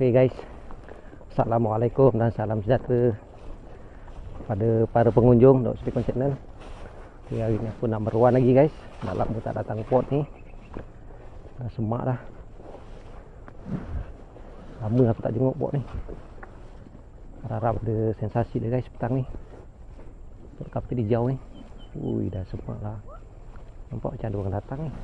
Oke guys, assalamualaikum dan salam sejahtera pada para pengunjung Dok Spekon Channel. Hari ini aku nak meruan lagi guys. Dalam aku tak datang pot ni, dah semak dah. Lama aku tak jenguk pot ni. Harap ada sensasi dia guys petang ni. Pot kapit hijau ni. Ui, dah semak lah. Nampak macam ada orang datang ni.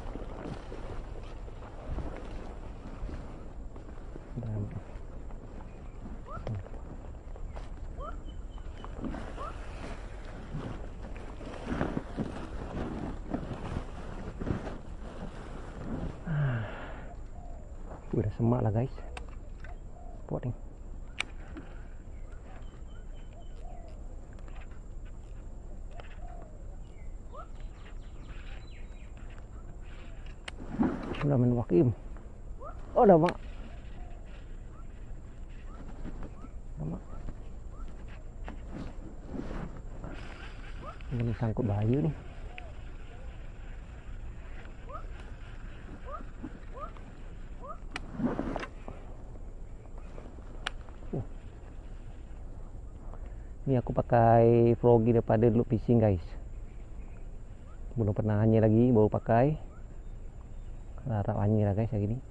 Dah semak lah guys pot ni. Sudah main wakim. Oh dah mak. Ini sangkut bahaya ni. Ni aku pakai Froggy daripada Loop Fishing guys. Belum pernah hanya lagi, baru pakai. Harap hanya lah guys hari ni.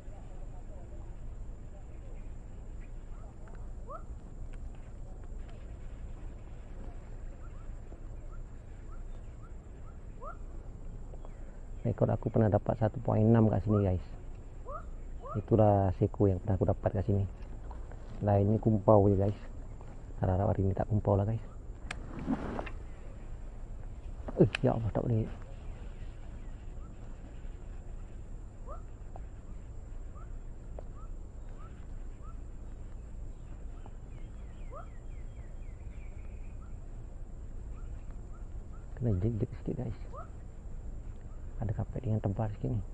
Rekod aku pernah dapat 1.6 kat sini guys. Itulah seko yang pernah aku dapat kat sini. Lainnya kumpau je guys. Harap hari ni tak kumpau lah guys. Ya Allah, tak boleh. Kena jek-jek sikit guys. Ada kapet dengan tebal sikit ni.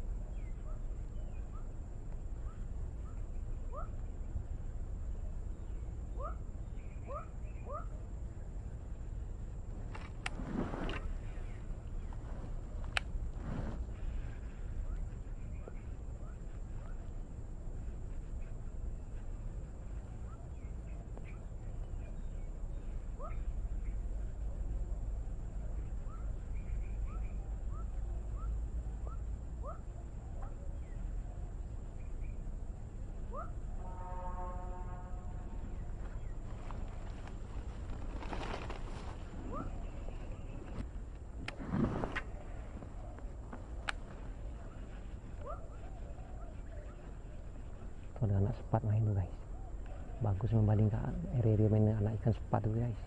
Ada anak sepat main tu guys. Bagus membandingkan area-area main anak ikan sepat tu guys.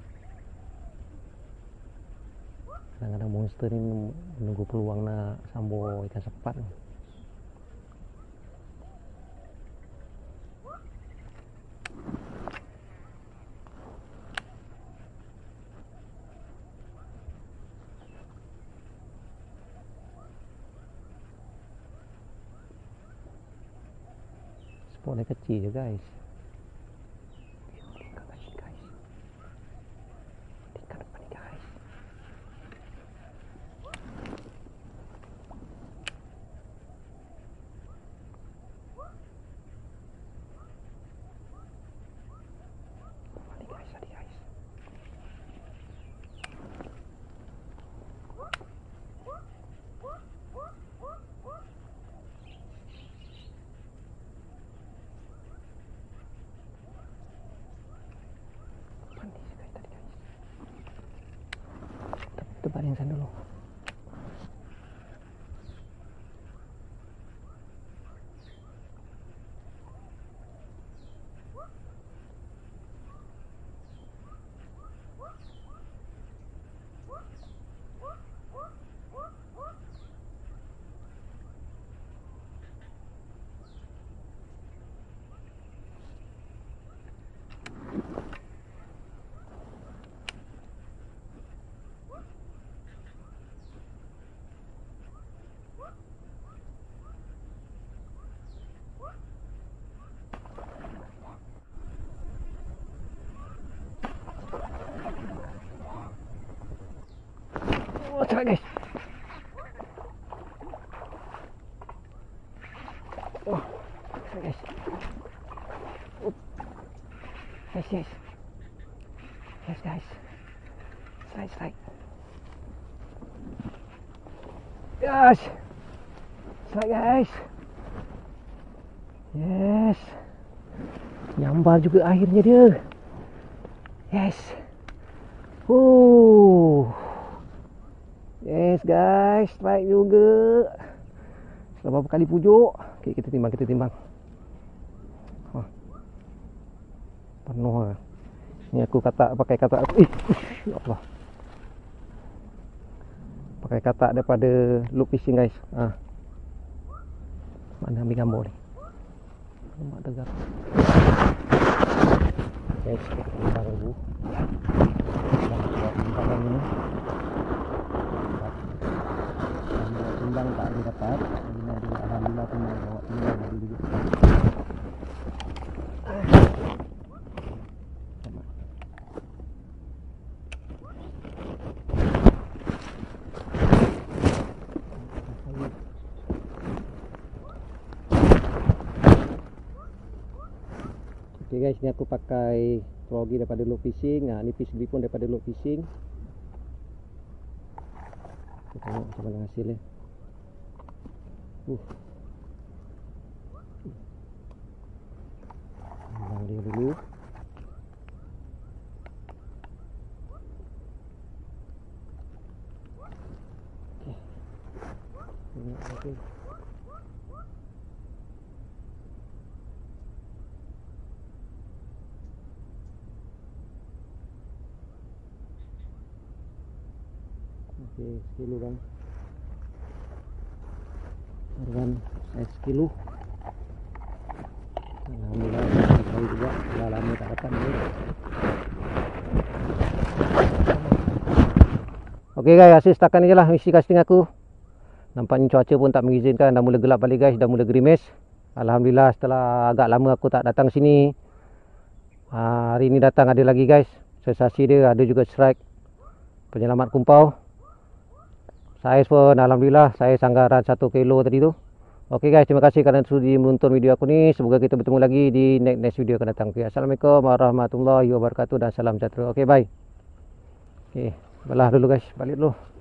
Kadang-kadang monster ni menunggu peluang nak sambung ikan sepat tu. Spot dia kecil je guys. Tingkat lagi guys. Tingkat depan ni guys. Tadi guys, tadi guys. Tebalin sana dulu. Oh, cepat guys. Oh, cepat guys. Yes, yes. Yes, guys. Strike. Yes. Strike, guys. Yes. Nyambar juga akhirnya dia. Yes. Yes, guys. Strike juga. Setelah berapa kali pujuk. Okay, kita timbang. Penuh lah. Ni aku pakai katak. Ya Allah. Pakai katak daripada loop fishing, guys. Mana ambil gambar ni? Nampak tegar. Guys, kita timbang dulu. Timbang ini. Timbang tak ada dapat. Alhamdulillah timbang bawa timbang dari dulu. Okay guys, ni aku pakai froggy daripada loop fishing. Ni fish bee pun daripada loop fishing. Kita tengok macam mana hasilnya. Timbang dia dulu. Okay. Okey, sekilo bang. Marwan sekilo. Alhamdulillah, saya juga dah lama tak dapat ni. Okey guys, hasil setakat ni je lah misi casting aku. Nampaknya cuaca pun tak mengizinkan, dah mula gelap balik guys, dah mula gerimis. Alhamdulillah setelah agak lama aku tak datang sini, hari ni datang ada lagi guys. Sensasi dia ada juga strike penyelamat kumpau. Saiz pun alhamdulillah saiz sanggaran 1 kilo tadi tu. Okey guys, terima kasih kerana sudi menonton video aku ni. Semoga kita bertemu lagi di next video akan datang. Okay, assalamualaikum warahmatullahi wabarakatuh dan salam sejahtera. Okey, bye. Okey, belah dulu guys, balik dulu.